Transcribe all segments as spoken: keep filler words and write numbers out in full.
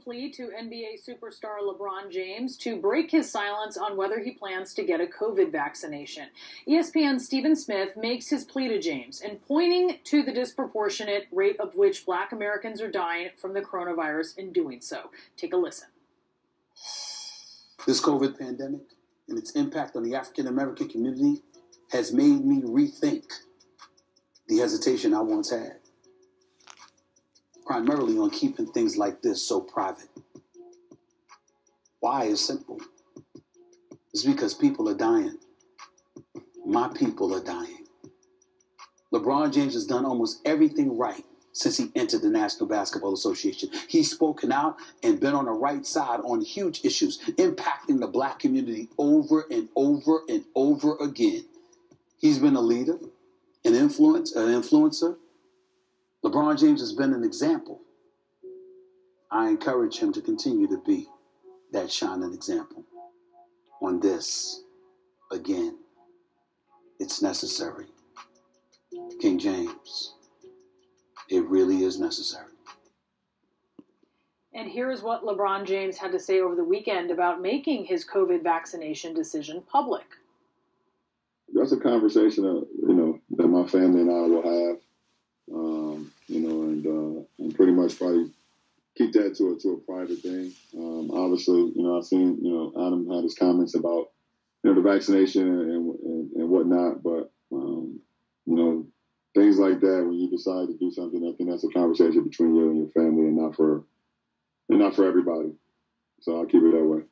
plea to N B A superstar LeBron James to break his silence on whether he plans to get a COVID vaccination. E S P N's Stephen Smith makes his plea to James and pointing to the disproportionate rate of which Black Americans are dying from the coronavirus in doing so. Take a listen. This COVID pandemic and its impact on the African American community has made me rethink the hesitation I once had, primarily on keeping things like this so private. Why is simple. It's because people are dying. My people are dying. LeBron James has done almost everything right since he entered the National Basketball Association. He's spoken out and been on the right side on huge issues impacting the Black community over and over and over again. He's been a leader, an influence, an influencer. LeBron James has been an example. I encourage him to continue to be that shining example. On this, again, it's necessary. King James, it really is necessary. And here's what LeBron James had to say over the weekend about making his COVID vaccination decision public. That's a conversation that, you know, that my family and I will have. Um, you know, and, uh, and pretty much probably keep that to a, to a private thing. Um, obviously, you know, I've seen, you know, Adam had his comments about, you know, the vaccination and, and, and whatnot, but, um, you know, things like that, when you decide to do something, I think that's a conversation between you and your family and not for, and not for everybody. So I'll keep it that way.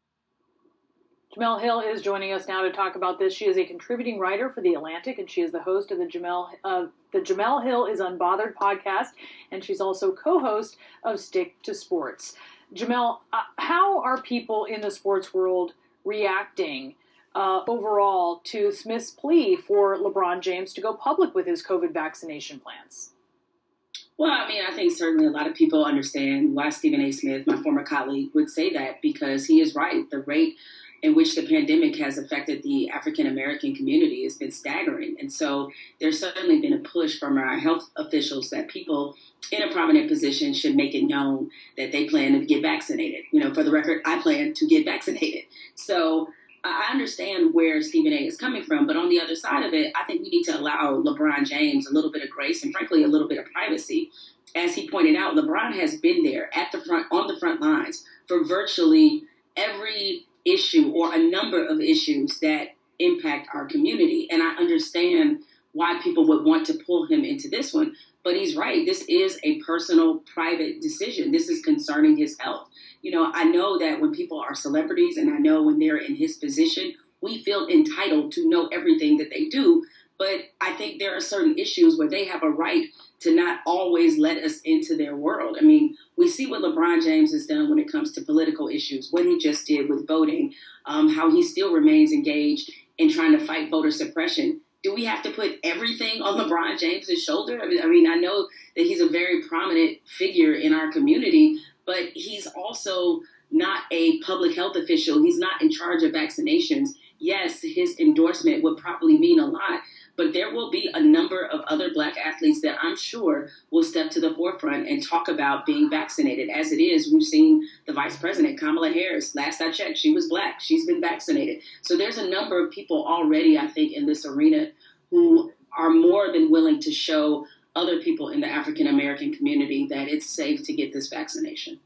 Jemele Hill is joining us now to talk about this. She is a contributing writer for The Atlantic, and she is the host of the Jemele, uh, the Jemele Hill is Unbothered podcast, and she's also co-host of Stick to Sports. Jemele, uh, how are people in the sports world reacting uh, overall to Smith's plea for LeBron James to go public with his COVID vaccination plans? Well, I mean, I think certainly a lot of people understand why Stephen A. Smith, my former colleague, would say that, because he is right. The rate in which the pandemic has affected the African-American community has been staggering. And so there's certainly been a push from our health officials that people in a prominent position should make it known that they plan to get vaccinated. You know, for the record, I plan to get vaccinated. So I understand where Stephen A. is coming from, but on the other side of it, I think we need to allow LeBron James a little bit of grace and, frankly, a little bit of privacy. As he pointed out, LeBron has been there at the front, on the front lines for virtually every issue or a number of issues that impact our community. And I understand why people would want to pull him into this one. But he's right. This is a personal, private decision. This is concerning his health. You know, I know that when people are celebrities, and I know when they're in his position, we feel entitled to know everything that they do. But I think there are certain issues where they have a right to not always let us into their world. I mean, we see what LeBron James has done when it comes to political issues, what he just did with voting, um, how he still remains engaged in trying to fight voter suppression. Do we have to put everything on LeBron James's shoulder? I mean, I mean, I know that he's a very prominent figure in our community, but he's also not a public health official. He's not in charge of vaccinations. Yes, his endorsement would probably mean a lot, but there will be a number of other Black athletes that I'm sure will step to the forefront and talk about being vaccinated. As it is, we've seen the Vice President, Kamala Harris. Last I checked, she was Black. She's been vaccinated. So there's a number of people already, I think, in this arena who are more than willing to show other people in the African-American community that it's safe to get this vaccination.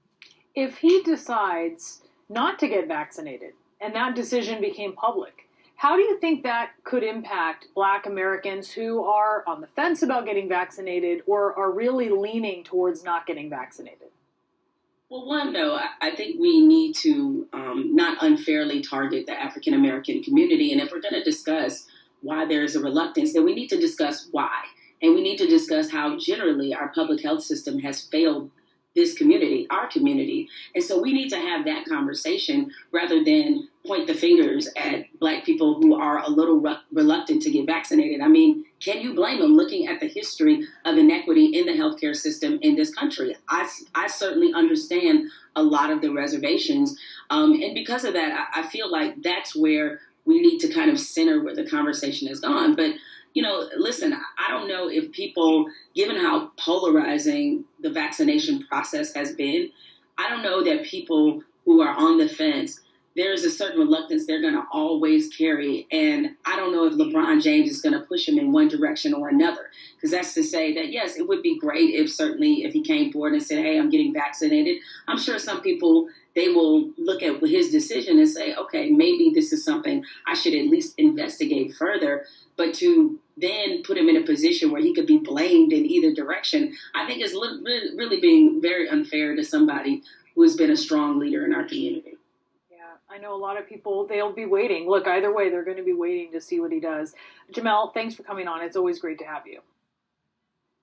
If he decides not to get vaccinated and that decision became public, how do you think that could impact Black Americans who are on the fence about getting vaccinated or are really leaning towards not getting vaccinated? Well, one, though, I think we need to um, not unfairly target the African-American community. And if we're going to discuss why there's a reluctance, then we need to discuss why. And we need to discuss how generally our public health system has failed this community, our community. And so we need to have that conversation rather than point the fingers at Black people who are a little re- reluctant to get vaccinated. I mean, can you blame them looking at the history of inequity in the healthcare system in this country? I, I certainly understand a lot of the reservations. Um, and because of that, I, I feel like that's where we need to kind of center where the conversation has gone. But you know, listen, I don't know if people, given how polarizing the vaccination process has been, I don't know that people who are on the fence, there's a certain reluctance they're going to always carry. And I don't know if LeBron James is going to push him in one direction or another. Because that's to say that, yes, it would be great if certainly if he came forward and said, hey, I'm getting vaccinated. I'm sure some people, they will look at his decision and say, okay, maybe this is something I should at least investigate further. But to then put him in a position where he could be blamed in either direction, I think is really being very unfair to somebody who has been a strong leader in our community. I know a lot of people, they'll be waiting. Look, either way, they're going to be waiting to see what he does. Jamel, thanks for coming on. It's always great to have you.